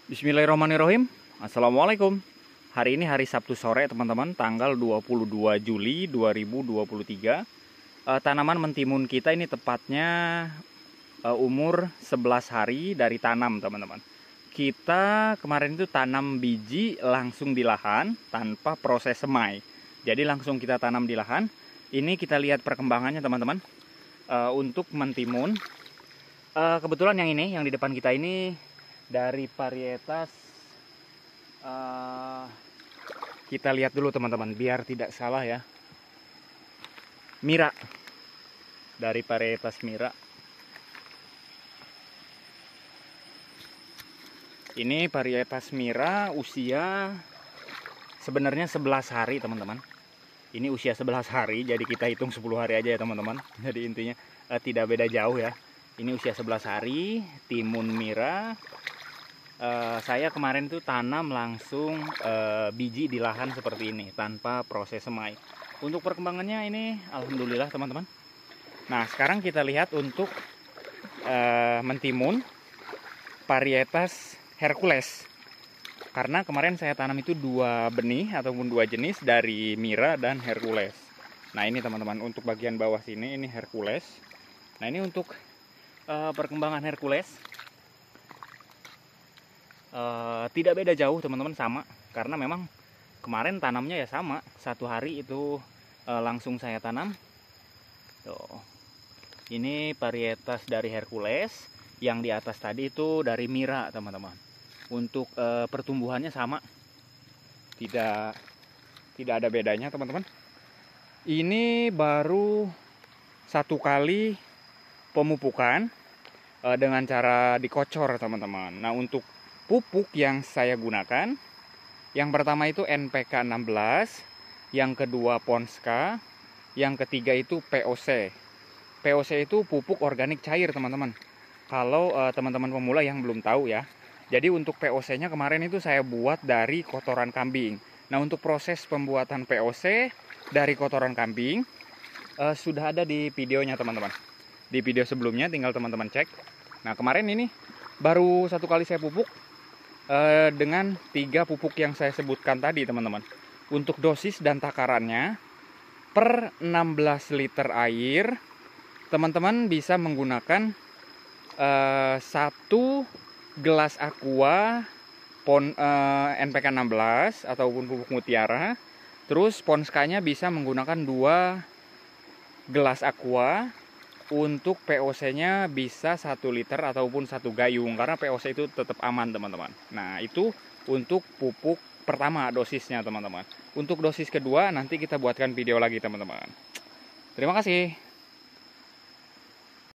Bismillahirrahmanirrahim. Assalamualaikum. Hari ini hari Sabtu sore teman-teman, tanggal 22 Juli 2023. Tanaman mentimun kita ini tepatnya umur 11 hari dari tanam teman-teman. Kita kemarin itu tanam biji langsung di lahan tanpa proses semai. Jadi langsung kita tanam di lahan. Ini kita lihat perkembangannya teman-teman. Untuk mentimun, kebetulan yang ini, yang di depan kita ini dari varietas, kita lihat dulu teman-teman biar tidak salah ya, Mira, dari varietas Mira. Ini varietas Mira usia sebenarnya 11 hari teman-teman. Ini usia 11 hari, jadi kita hitung 10 hari aja ya teman-teman. Jadi intinya tidak beda jauh ya. Ini usia 11 hari, timun Mira. Saya kemarin tuh tanam langsung biji di lahan seperti ini tanpa proses semai. Untuk perkembangannya ini alhamdulillah teman-teman. Nah sekarang kita lihat untuk mentimun varietas Hercules. Karena kemarin saya tanam itu 2 benih ataupun 2 jenis dari Mira dan Hercules. Nah ini teman-teman, untuk bagian bawah sini ini Hercules. Nah ini untuk perkembangan Hercules. Tidak beda jauh teman-teman, sama, karena memang kemarin tanamnya ya sama, 1 hari itu langsung saya tanam. Tuh. Ini varietas dari Hercules, yang di atas tadi itu dari Mira teman-teman. Untuk pertumbuhannya sama, tidak ada bedanya teman-teman. Ini baru 1 kali pemupukan dengan cara dikocor teman-teman. Nah untuk pupuk yang saya gunakan, yang pertama itu NPK 16, yang kedua Ponska, yang ketiga itu POC. POC itu pupuk organik cair teman-teman. Kalau teman-teman pemula yang belum tahu ya. Jadi untuk POC-nya kemarin itu saya buat dari kotoran kambing. Nah untuk proses pembuatan POC dari kotoran kambing sudah ada di videonya teman-teman. Di video sebelumnya tinggal teman-teman cek. Nah kemarin ini baru 1 kali saya pupuk dengan 3 pupuk yang saya sebutkan tadi teman-teman. Untuk dosis dan takarannya per 16 liter air teman-teman bisa menggunakan 1 gelas aqua NPK 16 ataupun pupuk mutiara. Terus ponskanya bisa menggunakan 2 gelas aqua. Untuk POC-nya bisa 1 liter ataupun 1 gayung, karena POC itu tetap aman teman-teman. Nah itu untuk pupuk pertama dosisnya teman-teman. Untuk dosis kedua nanti kita buatkan video lagi teman-teman. Terima kasih.